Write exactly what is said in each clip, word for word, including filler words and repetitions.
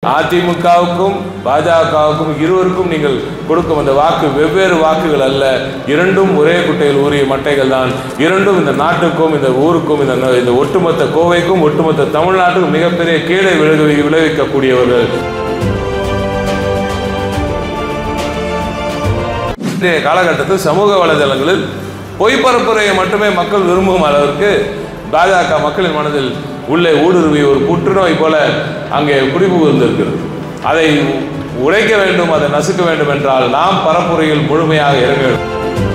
அதிமுகவுக்கும் பாஜகவுக்கும் இருவருக்கும் நீங்கள் கொடுக்கும் அந்த வாக்கு வெவ்வேறு வாக்குகள் அல்ல, இரண்டும் ஒரே குட்டையில் ஊறிய மட்டைகள் தான். இரண்டும் இந்த நாட்டுக்கும் இந்த ஊருக்கும் இந்த இந்த ஒட்டுமொத்த கோவைக்கும் ஒட்டுமொத்த தமிழ்நாட்டுக்கும் மிகப்பெரிய கேடை விளைவி விளைவிக்கக்கூடியவர்கள். இன்றைய காலகட்டத்தில் சமூக வலைதளங்களில் பொய் பரப்புரையை மட்டுமே மக்கள் விரும்பும் அளவிற்கு பாஜக மக்களின் மனதில் உள்ளே ஊடுருவி ஒரு புற்றுநோய் போல அங்கே குடிபுகுந்திருக்கிறது. அதை உடைக்க வேண்டும், அதை நசுக்க வேண்டும் என்றால் நாம் பரப்புரையில் முழுமையாக இறங்க வேண்டும்.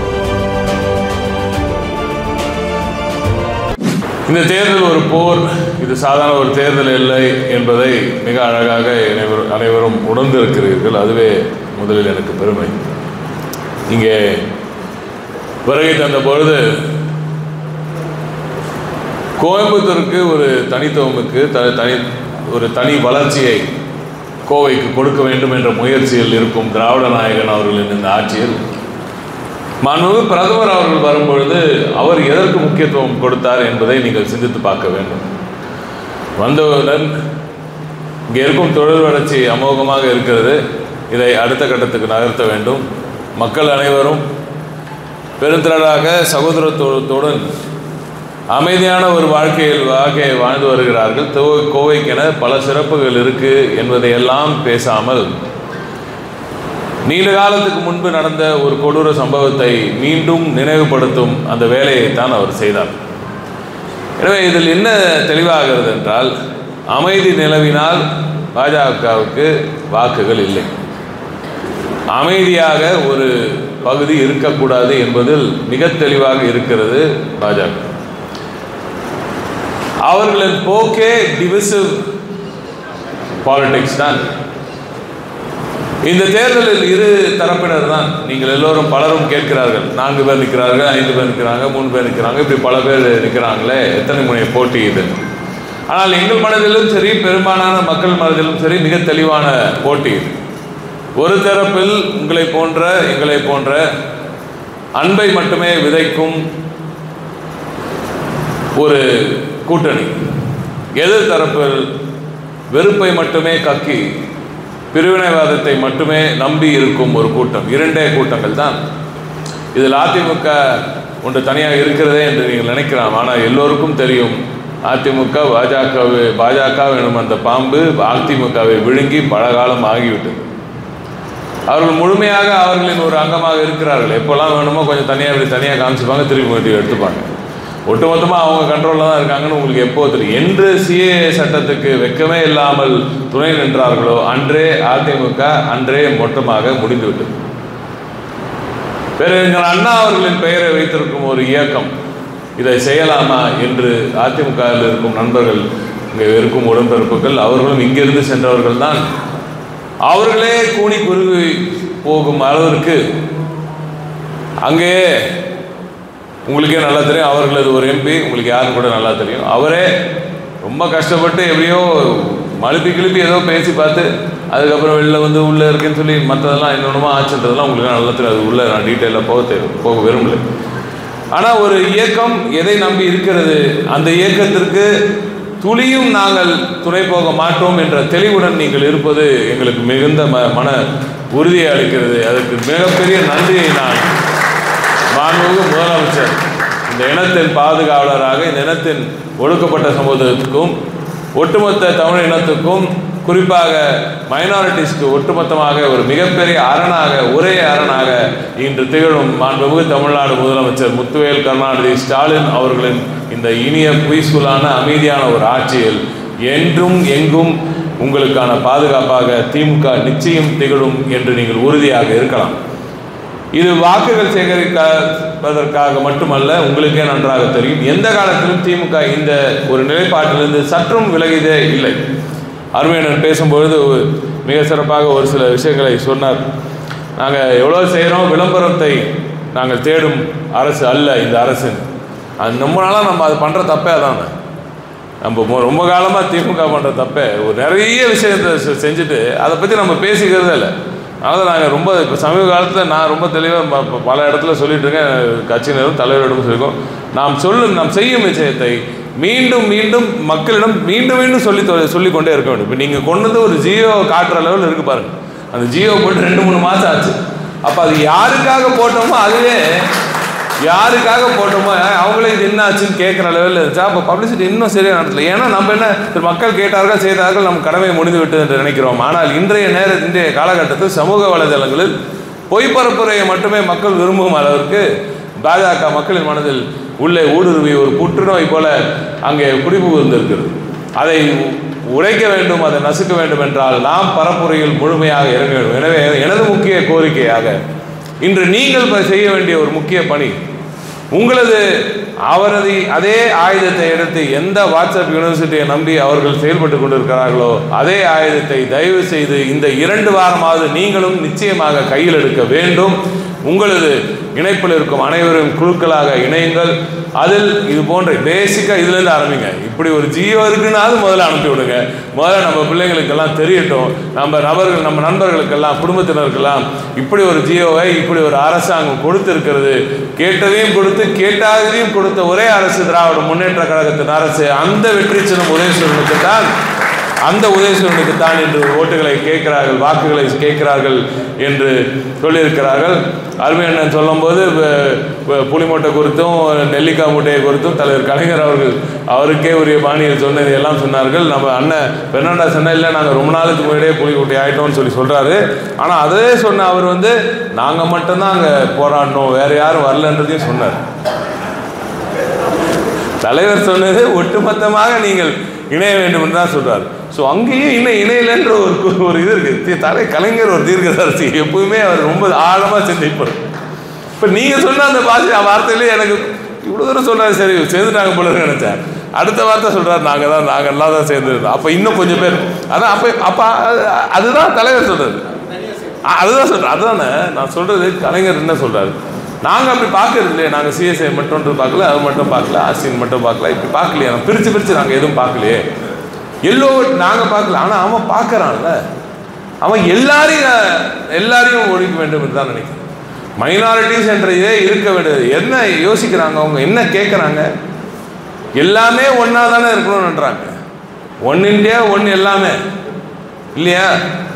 இந்த தேர்தல் ஒரு போர், இது சாதாரண ஒரு தேர்தல் இல்லை என்பதை மிக அழகாக அனைவரும் உணர்ந்திருக்கிறீர்கள். அதுவே முதலில் எனக்கு பெருமை. இங்கே வருகை தந்த பொழுது கோயம்புத்தூருக்கு ஒரு தனித்துவமுக்கு தனி ஒரு தனி வளர்ச்சியை கோவைக்கு கொடுக்க வேண்டும் என்ற முயற்சியில் இருக்கும் திராவிட நாயகன் அவர்களின் இந்த ஆட்சியில் மாண்புமிகு பிரதமர் அவர்கள் வரும்பொழுது அவர் எதற்கு முக்கியத்துவம் கொடுத்தார் என்பதை நீங்கள் சிந்தித்து பார்க்க வேண்டும். வந்தவுடன் இங்கே இருக்கும் தொழில் வளர்ச்சி அமோகமாக இருக்கிறது, இதை அடுத்த கட்டத்துக்கு நகர்த்த வேண்டும். மக்கள் அனைவரும் பெருந்திரளாக சகோதரத்துவத்துடன் அமைதியான ஒரு வாழ்க்கையில் வாழ்க்கையை வாழ்ந்து வருகிறார்கள். கோவைக்கென பல சிறப்புகள் இருக்கு என்பதையெல்லாம் பேசாமல் நீண்ட காலத்துக்கு முன்பு நடந்த ஒரு கொடூர சம்பவத்தை மீண்டும் நினைவுபடுத்தும் அந்த வேலையைத்தான் அவர் செய்தார். எனவே இதில் என்ன தெளிவாகிறது என்றால், அமைதி நிலவினால் பாஜகவுக்கு வாக்குகள் இல்லை, அமைதியாக ஒரு பகுதி இருக்கக்கூடாது என்பதில் மிக தெளிவாக இருக்கிறது பாஜக. அவர்களின் போக்கே டிவிசிவ் பாலிடிக்ஸ் தான். இந்த தேர்தலில் இரு தரப்பினர் தான். நீங்கள் எல்லோரும் பலரும் கேட்கிறார்கள், நான்கு பேர் நிற்கிறார்கள், ஐந்து பேர் நிற்கிறாங்க, மூணு பேர் நிற்கிறாங்க, இப்படி பல பேர் நிற்கிறாங்களே, எத்தனை முறை போட்டி இது? ஆனால் எங்கள் மனதிலும் சரி, பெரும்பாலான மக்கள் மனதிலும் சரி, மிக தெளிவான போட்டி. ஒரு தரப்பில் உங்களை போன்ற எங்களை போன்ற அன்பை மட்டுமே விதைக்கும் ஒரு கூட்டணி, எதிர் தரப்பில் வெறுப்பை மட்டுமே கக்கி பிரிவினைவாதத்தை மட்டுமே நம்பி இருக்கும் ஒரு கூட்டம். இரண்டே கூட்டங்கள் தான். இதில் அதிமுக ஒன்று தனியாக இருக்கிறதே என்று நீங்கள் நினைக்கலாம். ஆனால் எல்லோருக்கும் தெரியும், அதிமுக பாஜகவை பாஜக எனும் அந்த பாம்பு அதிமுகவை விழுங்கி பல காலம் ஆகிவிட்டது. அவர்கள் முழுமையாக அவர்களின் ஒரு அங்கமாக இருக்கிறார்கள். எப்போல்லாம் வேணுமோ கொஞ்சம் தனியாக இப்படி தனியாக காமிச்சுப்பாங்க, திருப்பி எடுத்துப்பாங்க. ஒட்டுமொத்தமாக அவங்க கண்ட்ரோலில் தான் இருக்காங்கன்னு உங்களுக்கு எப்போ தெரியும். என்று சிஏஏ சட்டத்துக்கு வெக்கமே இல்லாமல் துணை நின்றார்களோ அன்றே அதிமுக அன்றே மொத்தமாக முடிந்துவிட்டது. பேரறிஞர் அண்ணா அவர்களின் பெயரை வைத்திருக்கும் ஒரு இயக்கம் இதை செய்யலாமா என்று அதிமுகவில் இருக்கும் நண்பர்கள், இங்கே இருக்கும் உடன்பிறப்புகள், அவர்களும் இங்கிருந்து சென்றவர்கள் தான். அவர்களே கூனி குறுகி போகும் அளவிற்கு அங்கே உங்களுக்கே நல்லா தெரியும், அவர்களது ஒரு எம்பி, உங்களுக்கு யாரும் கூட நல்லா தெரியும், அவரே ரொம்ப கஷ்டப்பட்டு எப்படியோ மழுப்பி கிளப்பி ஏதோ பேசி பார்த்து அதுக்கப்புறம் வெளில வந்து உள்ளே இருக்குன்னு சொல்லி மற்றதெல்லாம் இன்னொன்றுமா ஆச்சுன்றதெல்லாம் உங்களுக்கு நல்லா தெரியும். அது உள்ளே நான் டீட்டெயிலாக போக தேவை போக விரும்பலை. ஆனால் ஒரு இயக்கம் எதை நம்பி இருக்கிறது, அந்த இயக்கத்திற்கு துளியும் நாங்கள் துணை போக மாட்டோம் என்ற தெளிவுடன் நீங்கள் இருப்பது எங்களுக்கு மிகுந்த ம மன உறுதியை அளிக்கிறது. அதற்கு மிகப்பெரிய நன்றியை நான் மாண்புமிகு முதலமைச்சர், இந்த இனத்தின் பாதுகாவலராக, இந்த இனத்தின் ஒடுக்கப்பட்ட சமூகத்துக்கும் ஒட்டுமொத்த தமிழ் இனத்துக்கும் குறிப்பாக மைனாரிட்டிஸ்க்கு ஒட்டுமொத்தமாக ஒரு மிகப்பெரிய அரணாக, ஒரே அரணாக இன்று திகழும் மாண்புமிகு தமிழ்நாடு முதலமைச்சர் முத்துவேல் கருணாநிதி ஸ்டாலின் அவர்களின் இந்த இனிய பீஸ்ஃபுல்லான அமைதியான ஒரு ஆட்சியில் என்றும் எங்கும் உங்களுக்கான பாதுகாப்பாக திமுக நிச்சயம் திகழும் என்று நீங்கள் உறுதியாக இருக்கலாம். இது வாக்குகள் சேகரிப்பதற்காக மட்டுமல்ல, உங்களுக்கே நன்றாக தெரியும், எந்த காலத்திலும் திமுக இந்த ஒரு நிலைப்பாட்டிலிருந்து சற்றும் விலகியதே இல்லை. அருமையனர் பேசும்பொழுது மிக சிறப்பாக ஒரு சில விஷயங்களை சொன்னார். நாங்கள் எவ்வளோ செய்கிறோம், விளம்பரத்தை நாங்கள் தேடும் அரசு அல்ல இந்த அரசு. அது ரொம்ப நாளாக நம்ம அது பண்ணுற தப்பே அதாங்க. நம்ம ரொம்ப காலமாக திமுக பண்ணுற தப்பே ஒரு நிறைய விஷயத்தை செஞ்சுட்டு அதை பற்றி நம்ம பேசிக்கிறதே இல்லை. அதனால் நாங்கள் ரொம்ப இப்போ சமீப காலத்தில் நான் ரொம்ப தெளிவாக பல இடத்துல சொல்லிட்டு இருக்கேன், கட்சியினரும் தலைவரிடம் சொல்லியிருக்கோம், நாம் சொல்லும் நாம் செய்யும் விஷயத்தை மீண்டும் மீண்டும் மக்களிடம் மீண்டும் மீண்டும் சொல்லி சொல்லிக்கொண்டே இருக்க வேண்டும். இப்போ நீங்கள் கொண்டு வந்து ஒரு ஜியோ காட்டுற லெவலில் இருக்குது பாருங்கள், அந்த ஜியோ போட்டு ரெண்டு மூணு மாதம் ஆச்சு. அப்போ அது யாருக்காக போட்டோமோ அதுவே யாருக்காக போட்டோமோ அவங்களே இது என்ன ஆச்சுன்னு கேட்குற லெவலில் இருந்துச்சா. அப்போ பப்ளிசிட்டி இன்னும் சரியாக நடத்தல. ஏன்னா நம்ம என்ன மக்கள் கேட்டார்கள் செய்தார்கள், நம்ம கடமை முடிந்து விட்டது என்று நினைக்கிறோம். ஆனால் இன்றைய நேர இன்றைய காலகட்டத்தில் சமூக வலைதளங்களில் பொய்ப்பரப்புரையை மட்டுமே மக்கள் விரும்பும் அளவிற்கு பாஜக மக்களின் மனதில் உள்ளே ஊடுருவி ஒரு புற்றுநோய் போல அங்கே குடிபுகுந்திருக்கிறது. அதை உடைக்க வேண்டும், அதை நசுக்க வேண்டும் என்றால் நாம் பரப்புரையில் முழுமையாக இறங்க வேண்டும். எனவே எனது முக்கிய கோரிக்கையாக இன்று நீங்கள் செய்ய வேண்டிய ஒரு முக்கிய பணி, உங்களது அவரது அதே ஆயுதத்தை எடுத்து எந்த வாட்ஸ்அப் யூனிவர்சிட்டியை நம்பி அவர்கள் செயல்பட்டு கொண்டிருக்கிறார்களோ அதே ஆயுதத்தை தயவு செய்து இந்த இரண்டு வாரமாவது நீங்களும் நிச்சயமாக கையில் எடுக்க வேண்டும். உங்களது இணைப்பில் இருக்கும் அனைவரும் குழுக்களாக இணையுங்கள். அதில் இது போன்ற பேசிக்காக இதுலேருந்து ஆரம்பிங்க. இப்படி ஒரு ஜியோ இருக்குன்னாவது முதல்ல அனுப்பி விடுங்க. முதல்ல நம்ம பிள்ளைங்களுக்கெல்லாம் தெரியட்டும், நம்ம நபர்கள் நம்ம நண்பர்களுக்கெல்லாம் குடும்பத்தினருக்கெல்லாம் இப்படி ஒரு ஜியோவை இப்படி ஒரு அரசாங்கம் கொடுத்திருக்கிறது. கேட்டதையும் கொடுத்து கேட்டாததையும் கொடுத்த ஒரே அரசு திராவிட முன்னேற்ற கழகத்தின் அரசு. அந்த வெற்றி சின்னம் உதயசூரனுக்கு தான் அந்த உதயசூரனுக்கு தான் என்று ஓட்டுகளை கேட்கிறார்கள், வாக்குகளை கேட்கிறார்கள் என்று சொல்லியிருக்கிறார்கள். அருமையண்ணன் சொல்லும்போது புலி மூட்டை குறித்தும் நெல்லிக்காய் மூட்டையை குறித்தும் தலைவர் கலைஞர் அவர்கள் அவருக்கே உரிய பாணியில் சொன்னது எல்லாம் சொன்னார்கள். நம்ம அண்ணன் பெர்னாண்டா சொன்ன இல்லை நாங்கள் ரொம்ப நாளுக்கு முன்னாடியே புலி மூட்டை ஆகிட்டோம்னு சொல்லி சொல்கிறாரு. ஆனால் அதே சொன்ன அவர் வந்து நாங்கள் மட்டும்தான் அங்கே போராடணும், வேறு யாரும் வரலன்றதையும் சொன்னார். தலைவர் சொன்னது ஒட்டுமொத்தமாக நீங்கள் இணைய வேண்டும் என்று தான் சொல்றாரு. ஸோ அங்கேயும் இன்னும் இணையலன்ற ஒரு ஒரு இது இருக்குது. தலை கலைஞர் ஒரு தீர்க்கதரிசி, எப்பவுமே அவர் ரொம்ப ஆழமாக சிந்திப்பார். இப்போ நீங்கள் சொன்ன அந்த பாஷை வார்த்தையிலே எனக்கு இவ்வளோ தூரம் சொல்கிறாரு, சரி சேர்ந்துட்டாங்க போல நினச்சேன். அடுத்த வார்த்தை சொல்கிறார் நாங்கள் தான் நாங்கள் எல்லாம் தான் சேர்ந்துருந்தோம். அப்போ இன்னும் கொஞ்சம் பேர் அதான் அப்போ அப்போ அதுதான் தலைவர் சொல்கிறது, அதுதான் சொல்கிறேன். அதுதானே நான் சொல்கிறது. கலைஞர் என்ன சொல்கிறாரு, நாங்கள் அப்படி பார்க்கறது இல்லையே, நாங்கள் சிஎஸ்ஐ மட்டும் பார்க்கல, அது மட்டும் பார்க்கல, ஆசியன் மட்டும் பார்க்கல, இப்படி பார்க்கலையே, நம்ம பிரித்து பிரித்து நாங்கள் எதுவும் பார்க்கலையே, எல்லோ நாங்கள் பார்க்கல. ஆனால் அவன் பார்க்குறான்ல, அவன் எல்லாரையும் எல்லாரையும் ஒழிக்க வேண்டும் என்று தான் நினைக்கிறேன். மைனாரிட்டிஸ் என்ற இதே இருக்க வேண்டியது. என்ன யோசிக்கிறாங்க அவங்க, என்ன கேட்குறாங்க, எல்லாமே ஒன்றா தானே இருக்கணும்ன்றாங்க. ஒன் இந்தியா ஒன் எல்லாமே இல்லையா.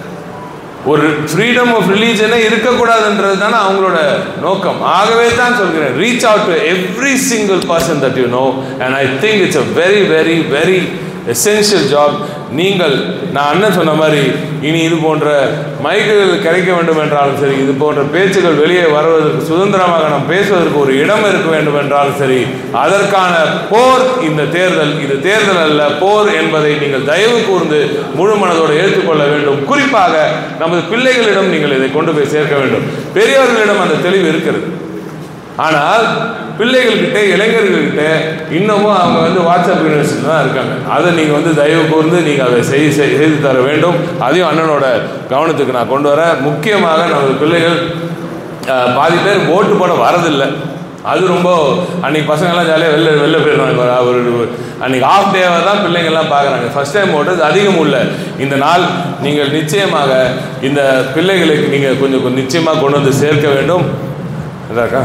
ஒரு ஃப்ரீடம் ஆஃப் ரிலீஜனே இருக்கக்கூடாதுன்றது தானே அவங்களோட நோக்கம். ஆகவே தான் சொல்கிறேன், reach out to every single person that you know and I think it's a very very very essential job. நீங்கள் நான் அண்ணன் சொன்ன மாதிரி இனி இது போன்ற மைக்குகள் கிடைக்க வேண்டும் என்றாலும் சரி, இது போன்ற பேச்சுகள் வெளியே வருவதற்கு சுதந்திரமாக நாம் பேசுவதற்கு ஒரு இடம் இருக்க வேண்டும் என்றாலும் சரி, அதற்கான போர் இந்த தேர்தல். இது தேர்தல் அல்ல, போர் என்பதை நீங்கள் தயவு கூர்ந்து முழு மனதோடு ஏற்றுக்கொள்ள வேண்டும். குறிப்பாக நமது பிள்ளைகளிடம் நீங்கள் இதை கொண்டு போய் சேர்க்க வேண்டும். பெரியவர்களிடம் அந்த தெளிவு இருக்கிறது, ஆனால் பிள்ளைகள்கிட்ட இளைஞர்கள்கிட்ட இன்னமும் அவங்க வந்து வாட்ஸ்அப் யூனிவர்சிட்டி தான் இருக்காங்க. அதை நீங்கள் வந்து தயவு கூர்ந்து நீங்கள் அதை செய் செய்து தர வேண்டும். அதையும் அண்ணனோட கவனத்துக்கு நான் கொண்டு வரேன். முக்கியமாக நமது பிள்ளைகள் பாதி பேர் ஓட்டு போட வரதில்லை. அது ரொம்ப அன்றைக்கி பசங்கள்லாம் ஜாலியாக வெளில வெளில போயிடுறாங்க. ஒரு அன்றைக்கி ஆஃப் டேவாக தான் பிள்ளைங்கள்லாம் பார்க்குறாங்க. ஃபஸ்ட் டைம் ஓட்டுறது அதிகம் உள்ள இந்த நாள் நீங்கள் நிச்சயமாக இந்த பிள்ளைகளுக்கு நீங்கள் கொஞ்சம் கொஞ்சம் நிச்சயமாக கொண்டு வந்து சேர்க்க வேண்டும். இதாக்கா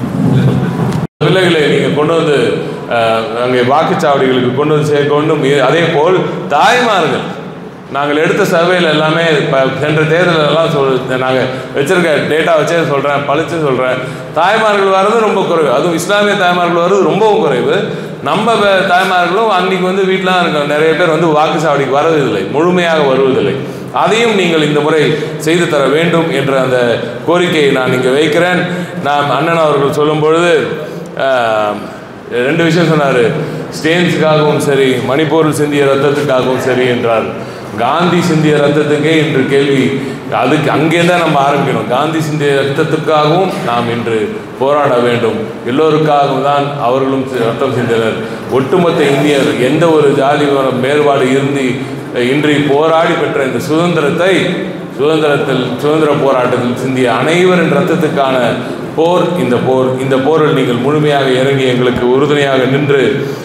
பிள்ளைகளை நீங்கள் கொண்டு வந்து அங்கே வாக்குச்சாவடிகளுக்கு கொண்டு வந்து சேர்க்க வேண்டும். அதே போல் தாய்மார்கள், நாங்கள் எடுத்த சர்வேயில் எல்லாமே இப்போ சென்ற தேர்தலெல்லாம் சொல் நாங்கள் வச்சுருக்க டேட்டா வச்சே சொல்கிறேன், பழிச்சு சொல்கிறேன், தாய்மார்கள் வர்றது ரொம்ப குறைவு. அதுவும் இஸ்லாமிய தாய்மார்கள் வர்றது ரொம்பவும் குறைவு. நம்ம தாய்மார்களும் அன்றைக்கி வந்து வீட்டிலாம் இருக்க நிறைய பேர் வந்து வாக்குச்சாவடிக்கு வருவதில்லை, முழுமையாக வருவதில்லை. அதையும் நீங்கள் இந்த முறை செய்து தர வேண்டும் என்ற அந்த கோரிக்கையை நான் இங்கே வைக்கிறேன். நான் அண்ணன் அவர்கள் சொல்லும் பொழுது ரெண்டு விஷயம் சொன்னார். ஸ்டேன்ஸுக்காகவும் சரி, மணிப்பூரில் சிந்திய ரத்தத்துக்காகவும் சரி என்றார். காந்தி சிந்திய ரத்தத்துக்கே இன்று கேள்வி, அதுக்கு அங்கே தான் நம்ம ஆரம்பிக்கணும். காந்தி சிந்திய ரத்தத்துக்காகவும் நாம் இன்று போராட வேண்டும். எல்லோருக்காகவும் தான் அவர்களும் ரத்தம் சிந்தினர். ஒட்டுமொத்த இந்தியர் எந்த ஒரு ஜாதி வேறுபாடு இருந்து இன்றி போராடி பெற்ற இந்த சுதந்திரத்தை சுதந்திரத்தில் சுதந்திர போராட்டத்தில் சிந்திய அனைவரின் ரத்தத்துக்கான போர் இந்த போர். இந்த போரில் நீங்கள் முழுமையாக இறங்கி எங்களுக்கு உறுதுணையாக நின்று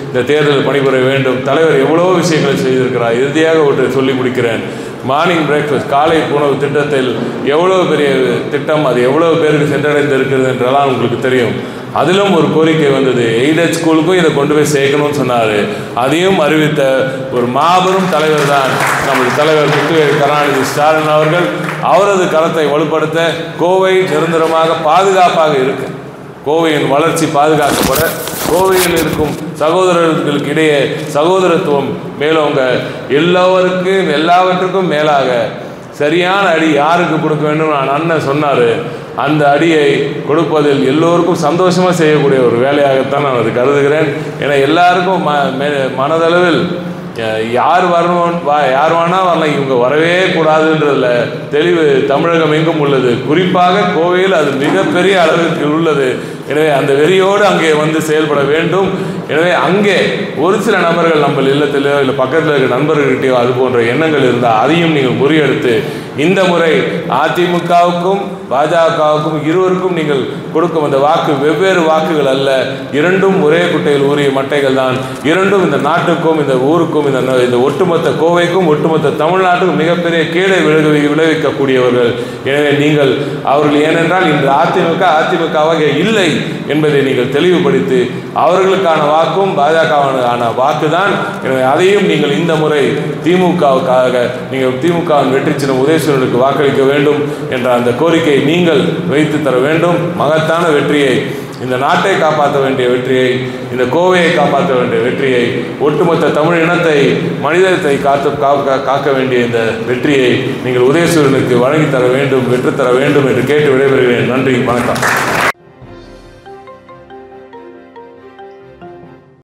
இந்த தேர்தலில் பணிபுரிய வேண்டும். தலைவர் எவ்வளோ விஷயங்களை செய்திருக்கிறார். இறுதியாக ஒன்று சொல்லி முடிக்கிறேன். மார்னிங் பிரேக்ஃபாஸ்ட் காலை உணவு திட்டத்தில் எவ்வளோ பெரிய திட்டம், அது எவ்வளோ பேருக்கு சென்றடைந்து இருக்கிறது என்றெல்லாம் உங்களுக்கு தெரியும். அதிலும் ஒரு கோரிக்கை வந்தது, எய்டட் ஸ்கூலுக்கும் இதை கொண்டு போய் சேர்க்கணும்னு சொன்னார். அதையும் அறிவித்த ஒரு மாபெரும் தலைவர் தான் நமது தலைவர் முத்துவேல் கருணாநிதி ஸ்டாலின் அவர்கள். அவரது கரத்தை வலுப்படுத்த கோவை நிரந்தரமாக பாதுகாப்பாக இருக்கு, கோவையின் வளர்ச்சி பாதுகாக்கப்பட, கோவையில் இருக்கும் சகோதரர்களுக்கு இடையே சகோதரத்துவம் மேலோங்க, எல்லோருக்கும் எல்லாவற்றுக்கும் மேலாக சரியான அடி யாருக்கு கொடுக்க வேண்டும் நான் அண்ணன் சொன்னார். அந்த அடியை கொடுப்பதில் எல்லோருக்கும் சந்தோஷமாக செய்யக்கூடிய ஒரு வேலையாகத்தான் நான் அது கருதுகிறேன். ஏன்னா எல்லாருக்கும் ம மனதளவில் யார் வரணும் வா யார் வேணால் வரலாம், இவங்க வரவே கூடாதுன்றதில் தெளிவு தமிழகம் எங்கும் உள்ளது. குறிப்பாக கோவையில் அது மிகப்பெரிய அளவிற்கு உள்ளது. எனவே அந்த வெறியோடு அங்கே வந்து செயல்பட வேண்டும். எனவே அங்கே ஒரு சில நபர்கள் நம்ம இல்லத்திலோ இல்லை பக்கத்தில் இருக்கிற நண்பர்கள்கிட்டயோ அது போன்ற எண்ணங்கள் இருந்தால் அதையும் நீங்கள் முறியெடுத்து இந்த முறை அதிமுகவுக்கும் பாஜகவுக்கும் இருவருக்கும் நீங்கள் கொடுக்கும் அந்த வாக்கு வெவ்வேறு வாக்குகள் அல்ல, இரண்டும் ஒரே குட்டையில் ஊறிய மட்டைகள் தான். இரண்டும் இந்த நாட்டுக்கும் இந்த ஊருக்கும் இந்த இந்த ஒட்டுமொத்த கோவைக்கும் ஒட்டுமொத்த தமிழ்நாட்டுக்கும் மிகப்பெரிய கேடை விளைவி விளைவிக்கக்கூடியவர்கள். எனவே நீங்கள் அவர்கள் ஏனென்றால் இன்று அதிமுக அதிமுகவாக இல்லை என்பதை நீங்கள் தெளிவுபடுத்தி அவர்களுக்கான வாக்கும் பாஜகவான வாக்கு தான். எனவே அதையும் நீங்கள் இந்த முறை திமுகவுக்காக நீங்கள் திமுகவின் வெற்றி சின்னம் உதயசூரனுக்கு வாக்களிக்க வேண்டும் என்ற அந்த கோரிக்கையை நீங்கள் வைத்து தர வேண்டும். மகத்தான வெற்றியை, இந்த நாட்டை காப்பாற்ற வேண்டிய வெற்றியை, இந்த கோவையை காப்பாற்ற வேண்டிய வெற்றியை, ஒட்டுமொத்த தமிழ் இனத்தை மனிதத்தை காத்து காக்க வேண்டிய இந்த வெற்றியை நீங்கள் உதயசூரனுக்கு வழங்கி தர வேண்டும், வெற்றி தர வேண்டும் என்று கேட்டு விடைபெறுகிறேன். நன்றி, வணக்கம்.